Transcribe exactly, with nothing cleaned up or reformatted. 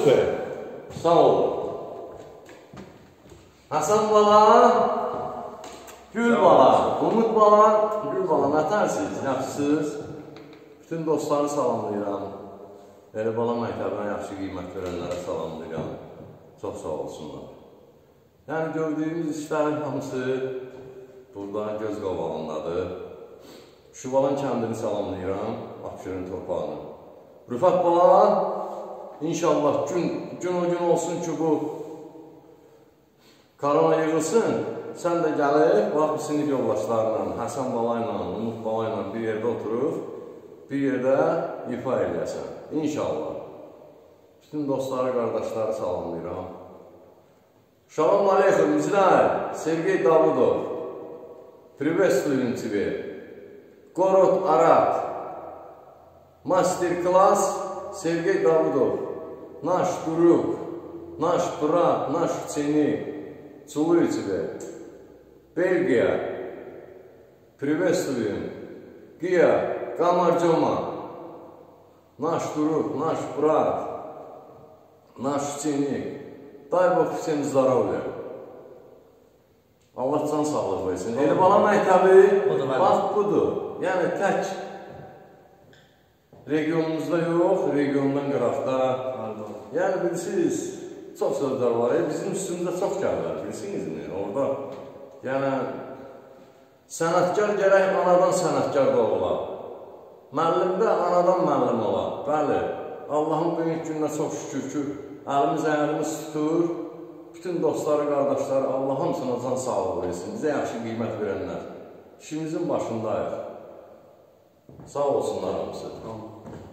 super. Sağ ol. Hasan bala, Gül bala, Umut bala, Gül bala, nətərsiniz, yaxşısınız? Bütün dostları salamlayıram. Elə bala məktəbinə yaxşı qiymət verənlərə salamlayıram. Çox sağ olsunlar. Yəni gördüyümüz işlərin hamısı burada göz qabağındadır. Şubalan kəndini salamlayıram, Abşeron torpağını. Rüfət bala, inşallah gün, gün o gün olsun ki bu korona yığılsın, sən də gəlib, bax bu sinif yoldaşlarla, Həsən bala ilə, Umut bala ilə bir yerdə oturub, bir yerdə ifa eləyəsən. İnşallah. Bütün dostları, qardaşları salamlayıram. Şalam aleykum, İzrail, Sergey Davudov. Приветствуем тебе. Город Арат. Мастер-класс Сергей Давудов. Наш друг, наш брат, наш ученик. Целую тебя. Бельгия. Приветствуем. Гия, Камарджома. Наш друг, наш брат, наш ученик. Дай Бог всем здоровья. Allah can sağlıq versin. Elə bala məktəbi, bax budur. Yəni tək regionumuzda yox, regiondan qıraqda. Yəni bilirsiniz, çox sözlər var. Bizim üstümüzdə çox gəlirlər, bilirsinizmi? Orada, yəni sənətkar gərək anadan sənətkar da ola. Müəllim də anadan müəllim ola. Bəli, Allahın böyük gününə çox şükür ki, əlimiz əyəlimiz tutur. Bütün dostları, qardaşları, Allah hamısına can sağlığı versin. Bizə yaxşı qiymət verənlər. İşimizin başındayıq. Sağ olsunlar hamısı.